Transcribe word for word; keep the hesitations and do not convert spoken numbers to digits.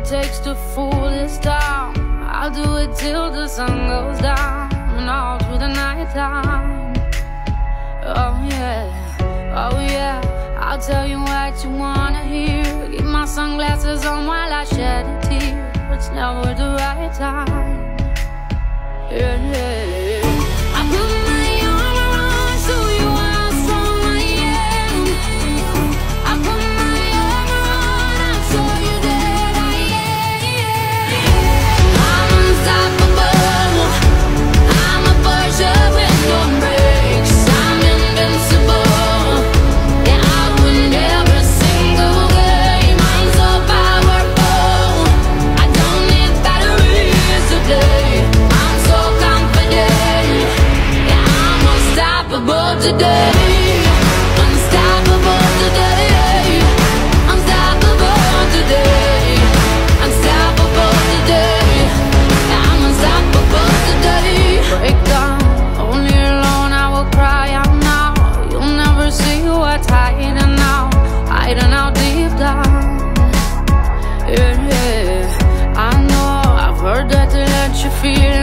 takes to fool this town. I'll do it till the sun goes down and all through the night time. Oh yeah, oh yeah, I'll tell you what you wanna hear. Keep my sunglasses on while I shed a tear. It's never the right time. Yeah, yeah. I put my arm around so you how strong I am. I put my arm around and show you that I am. I'm unstoppable. I'm a Porsche with no brakes. I'm invincible. Yeah, I win every single game. I'm so powerful. I don't need batteries to play. I'm so confident. Yeah, I'm unstoppable today. Unstoppable today. Unstoppable today. Unstoppable today. Yeah, I'm unstoppable today. Break down, only alone I will cry out now. You'll never see what's hiding out, hiding out deep down. Yeah, yeah, I know, I've heard that to let you feel